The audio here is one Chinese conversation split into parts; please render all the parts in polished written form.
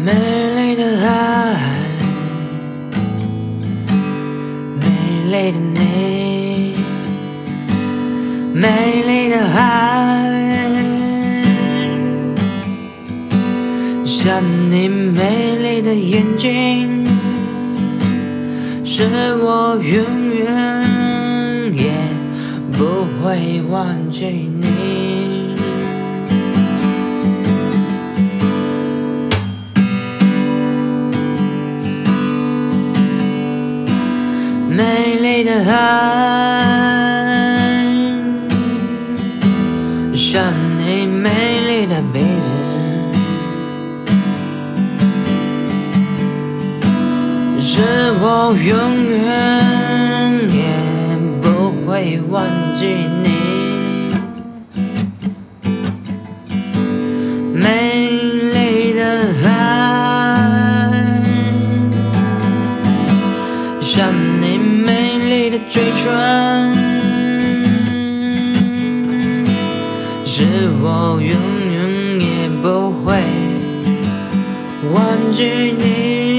美丽的海，美丽的你，美丽的海，像你美丽的眼睛，是我永远也不会忘记你。美丽的海，像你美丽的鼻子，是我永远也不会忘记你。美丽的海，像你美丽的嘴唇，是我永远也不会忘记你。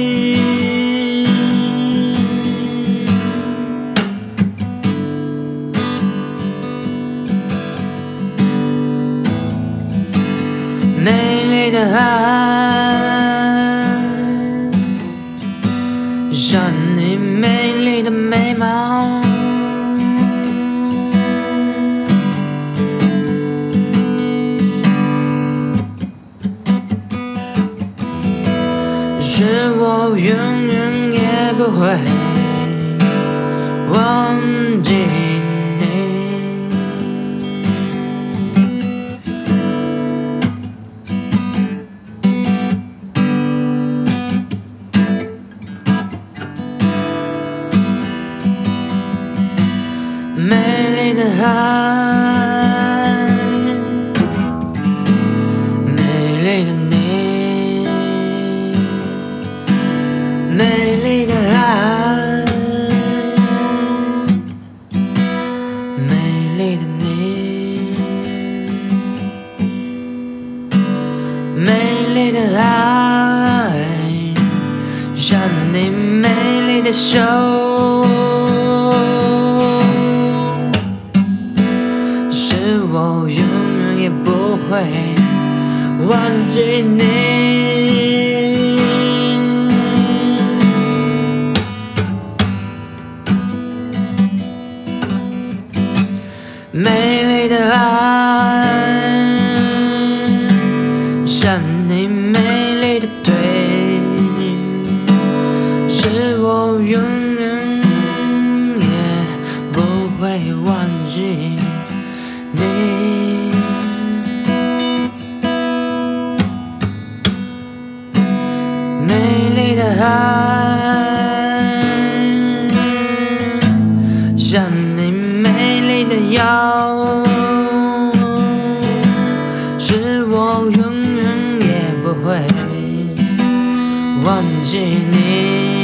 美丽的海，像你美丽的眉毛，是我永远也不会忘记你。美丽的海，美丽的你，美丽的海，美丽的你，美丽的海，像你美丽的手，我永远也不会忘记你。美丽的海，像你美丽的腿，是我永远也不会忘记你。美丽的海，像你美丽的腰，是我永远也不会忘记你。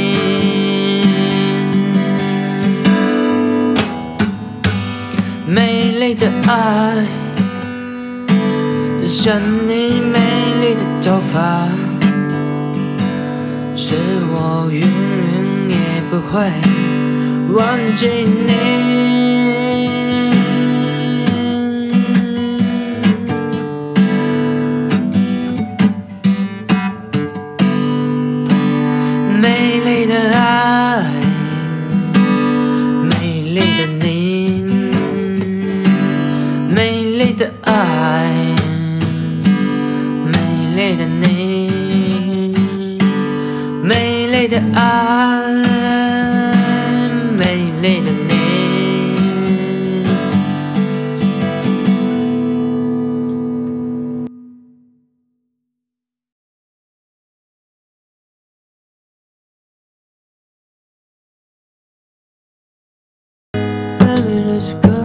美丽的爱，像你美丽的头发，是我永远也不会忘记你。美丽的爱，美丽的你，美丽的爱，美丽的你，美丽的爱，美丽的你。Baby, let's go.